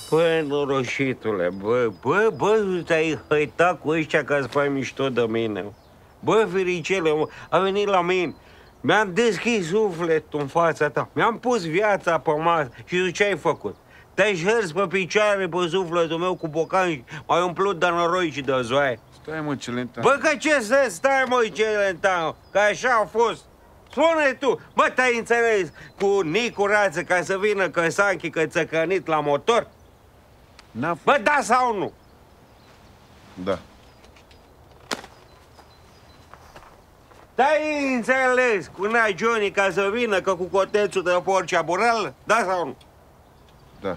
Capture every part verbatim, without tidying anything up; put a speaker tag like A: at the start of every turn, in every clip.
A: Bă, noroșitule, bă, bă, bă, te-ai hăitat cu ăștia ca să faci mișto de mine. Bă, Firicele, a venit la mine, mi-am deschis sufletul în fața ta, mi-am pus viața pe masă și ce ai făcut? Te-ai șers pe picioare, pe sufletul meu cu bocan și m-ai umplut de noroi și de zoaie.
B: Stai, mă, Celentano.
A: Bă, că ce să stai, mă, Celentano, că așa a fost. Spune tu, bă, te-ai înțeles cu Nicu Rață ca să vină Căsanchi că ți-a cănit la motor? Bă, da sau nu?
B: Da.
A: Te-ai înțeles cu Nea Johnny ca să vină că cu cotețul de porcea burală? Da sau nu?
B: Da.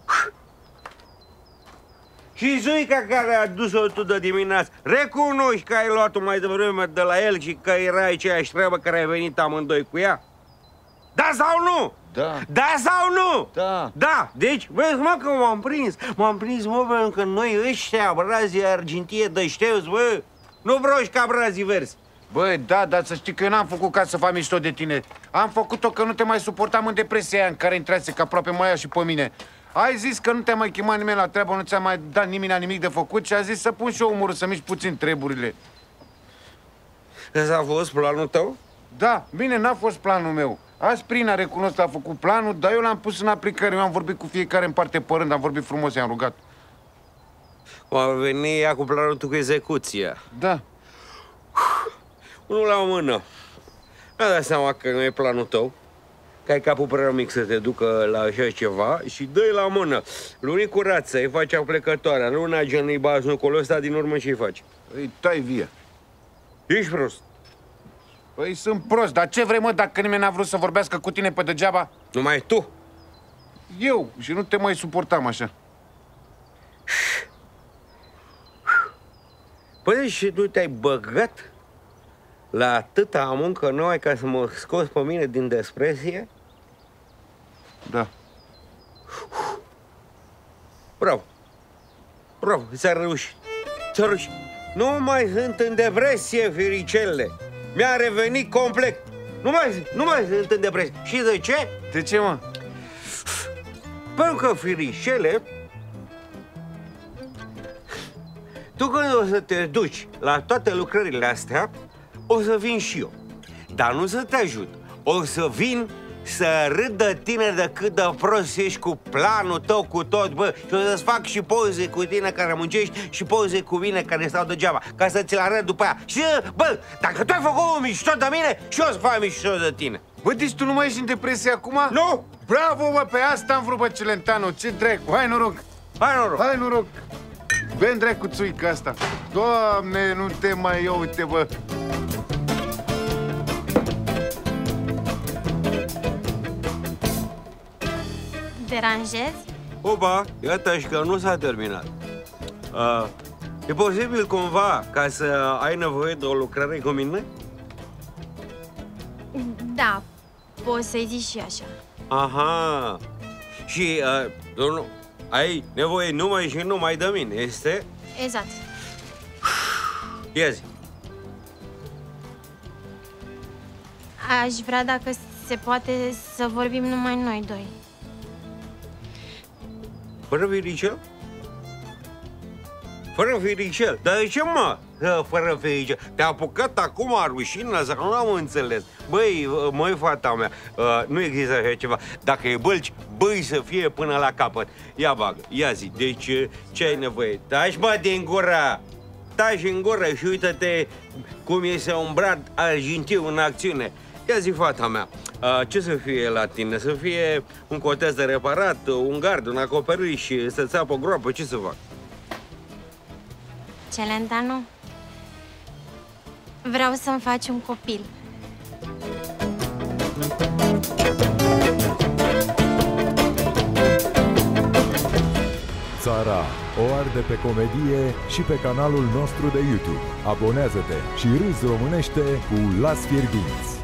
A: Și Zuica care a dus-o tu de dimineață, recunoști că ai luat-o mai devreme de la el și că era aceeași treabă care ai venit amândoi cu ea? Da sau nu?
B: Da.
A: Da sau nu?
B: Da.
A: Da. Deci, vezi, mă, că m-am prins. M-am prins, mă, pentru că noi ăștia, brazii argintie dășteuți, bă, nu broși ca brazii verzi.
B: Băi, da, dar să știi că eu n-am făcut ca să fac mișto de tine. Am făcut-o că nu te mai suportam în depresia aia în care intrase, că aproape mă ia și pe mine. Ai zis că nu te-a mai chemat nimeni la treabă, nu ți-a mai dat nimeni nimic de făcut și a zis să pun și eu umărul să mișc puțin treburile.
A: Ăsta a fost planul tău?
B: Da, bine, n-a fost planul meu. Asprina, recunosc că a făcut planul, dar eu l-am pus în aplicare. Eu am vorbit cu fiecare în parte pe rând, am vorbit frumos, i-am rugat.
A: A venit ea cu planul tău cu execuția.
B: Da.
A: Unul la o mână. Mi-a dat seama că nu e planul tău, că ai capul prea mic să te ducă la așa ceva și dă-i la mână. Lui Nicu Rață, îi face plecătoarea, luna genui baznucul ăsta, din urmă ce-i faci?
B: Îi tai vie.
A: Ești prost.
B: Păi sunt prost, dar ce vrei, mă, dacă nimeni n-a vrut să vorbească cu tine pe degeaba?
A: Numai tu.
B: Eu, și nu te mai suportam așa.
A: Păi și tu te-ai băgat la atâta muncă nouă ca să mă scoți pe mine din depresie?
B: Da.
A: Bravo. Bravo, ți-a reușit. Ți-a reușit. Nu mai sunt în depresie, Firicele. Mi-a revenit complet. Nu mai, nu mai sunt în depresie. Și de ce?
B: De ce, mă?
A: Pentru că, Firicele, tu când o să te duci la toate lucrările astea, o să vin și eu. Dar nu să te ajut. O să vin să râd de tine de cât de prost ești cu planul tău, cu tot, bă. Și o să-ți fac și poze cu tine care muncești și poze cu mine care stau degeaba, ca să ți le arăt după aia. Și, bă, dacă tu ai făcut un mișto de mine, și eu o să fac mișto de tine.
B: Bă, deci tu nu mai ești în depresie acum?
A: Nu!
B: Bravo, bă, pe asta am vrut, bă, Celentano. Ce dracu, hai noroc!
A: Hai noroc!
B: Hai noroc! Bă, dracu țuică asta. Doamne, nu te mai iau, uite, bă.
C: Deranjez?
A: Opa, iată și că nu s-a terminat. Uh, e posibil cumva ca să ai nevoie de o lucrare cu mine?
C: Da, poți să-i zici și așa.
A: Aha. Și uh, nu, ai nevoie numai și numai de mine, este?
C: Exact.
A: Ia zi.
C: Aș vrea, dacă se poate, să vorbim numai noi doi.
A: Fără Firicel? Fără Firicel? Dar de ce, mă? Fără Firicel? Te-a apucat acum rușină sau nu am înțeles? Băi, măi, fata mea, nu există așa ceva. Dacă e bălci, băi să fie până la capăt. Ia bagă, ia zi, deci ce ai nevoie? Taci, mă, din gura! Taci în gură și uită-te cum este un brad argintiu în acțiune. Ia zi, fata mea, ce să fie la tine? Să fie un coteț de reparat, un gard, un acoperiș, să-ți apă o groapă, ce să fac?
C: Celentano, vreau să-mi faci un copil.
D: Țara o arde pe comedie și pe canalul nostru de YouTube. Abonează-te și râzi românește cu Las Fierbinți.